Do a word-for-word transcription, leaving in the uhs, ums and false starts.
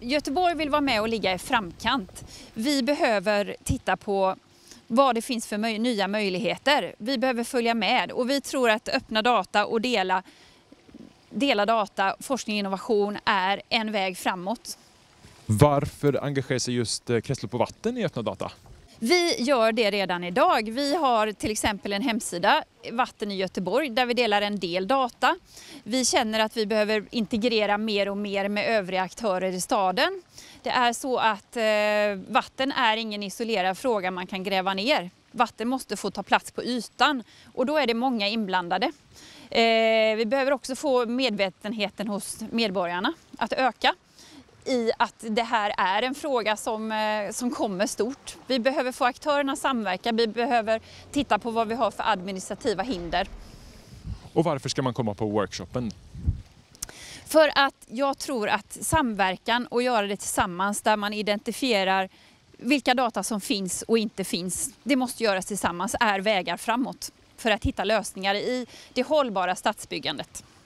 Göteborg vill vara med och ligga i framkant. Vi behöver titta på vad det finns för möj- nya möjligheter. Vi behöver följa med och vi tror att öppna data och dela, dela data, forskning och innovation är en väg framåt. Varför engagerar sig just kretslopp och vatten i öppna data? Vi gör det redan idag. Vi har till exempel en hemsida, Vatten i Göteborg, där vi delar en del data. Vi känner att vi behöver integrera mer och mer med övriga aktörer i staden. Det är så att eh, vatten är ingen isolerad fråga man kan gräva ner. Vatten måste få ta plats på ytan och då är det många inblandade. Eh, vi behöver också få medvetenheten hos medborgarna att öka i att det här är en fråga som, som kommer stort. Vi behöver få aktörerna samverka, vi behöver titta på vad vi har för administrativa hinder. Och varför ska man komma på workshopen? För att jag tror att samverkan och göra det tillsammans där man identifierar vilka data som finns och inte finns, det måste göras tillsammans, är vägar framåt för att hitta lösningar i det hållbara stadsbyggandet.